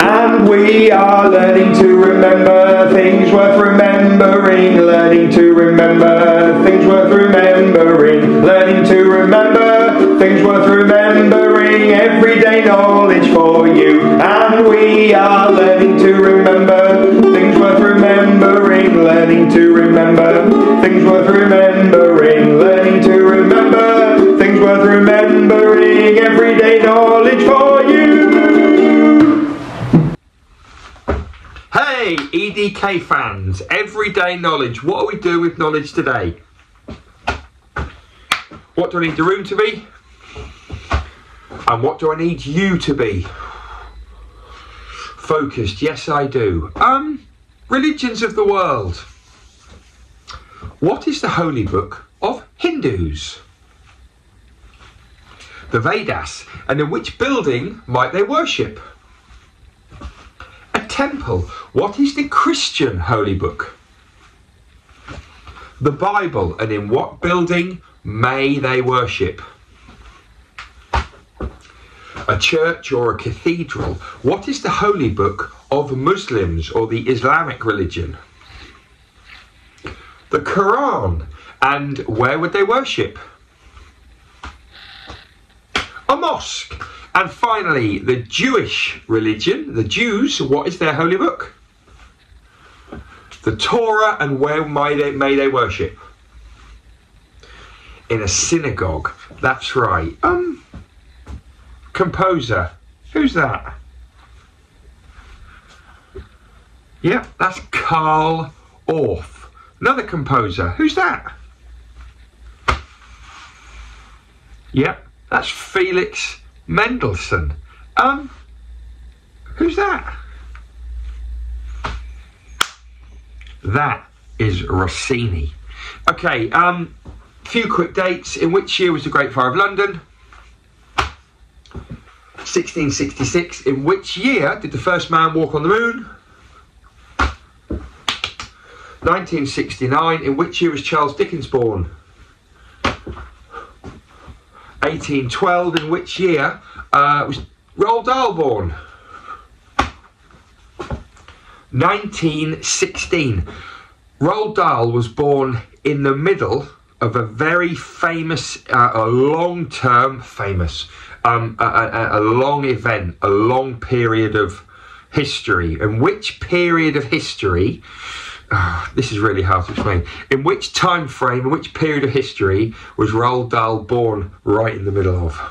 And we are learning to remember things worth remembering, learning to remember things worth remembering, learning to remember things worth remembering, everyday knowledge for you. And we are learning to remember things worth remembering, learning to remember things worth remembering, learning to remember things worth remembering, everyday knowledge for you. Hey EDK fans, everyday knowledge. What are we doing with knowledge today? What do I need the room to be? And what do I need you to be? Focused, yes I do. Religions of the world. What is the holy book of Hindus? The Vedas. And in which building might they worship? A temple. What is the Christian holy book? The Bible. And in what building may they worship? A church or a cathedral. What is the holy book of Muslims or the Islamic religion? The Quran. And where would they worship? A mosque. And finally, the Jewish religion, the Jews, what is their holy book? The Torah. And where may they worship? In a synagogue. That's right. Composer. Who's that? Yeah, that's Carl Orff. Another composer. Who's that? Yeah, that's Felix Mendelssohn. Who's that? That is Rossini. Okay, few quick dates. In which year was the Great Fire of London? 1666. In which year did the first man walk on the moon? 1969. In which year was Charles Dickens born? 1812. In which year was Roald Dahl born? 1916. Roald Dahl was born in the middle of a very famous, a long-term famous, a long event, a long period of history. And which period of history, this is really hard to explain, in which time frame, in which period of history was Roald Dahl born right in the middle of?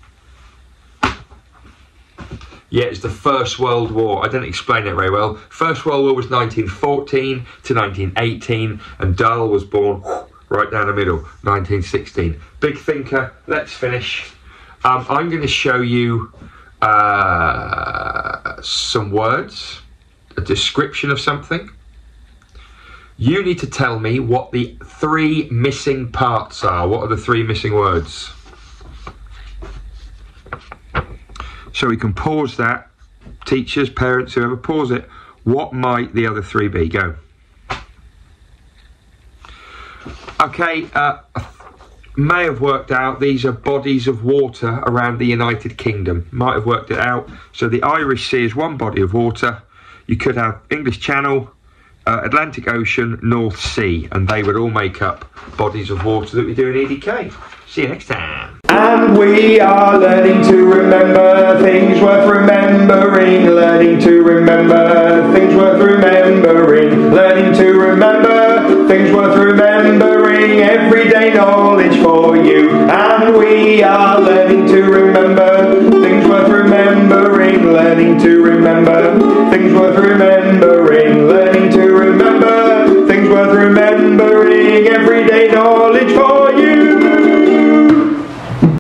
Yeah, it's the First World War. I didn't explain it very well. First World War was 1914 to 1918, and Dahl was born right down the middle, 1916. Big thinker. Let's finish. I'm going to show you some words, a description of something. You need to tell me what the three missing parts are. What are the three missing words? So we can pause that. Teachers, parents, whoever, pause it. What might the other three be? Go. Okay, may have worked out these are bodies of water around the United Kingdom. Might have worked it out. So the Irish Sea is one body of water. You could have English Channel, Atlantic Ocean, North Sea, and they would all make up bodies of water that we do in EDK. See you next time. And we are learning to remember things worth remembering, learning to remember things worth remembering, learning to remember things worth remembering, everyday knowledge for you. And we are learning to remember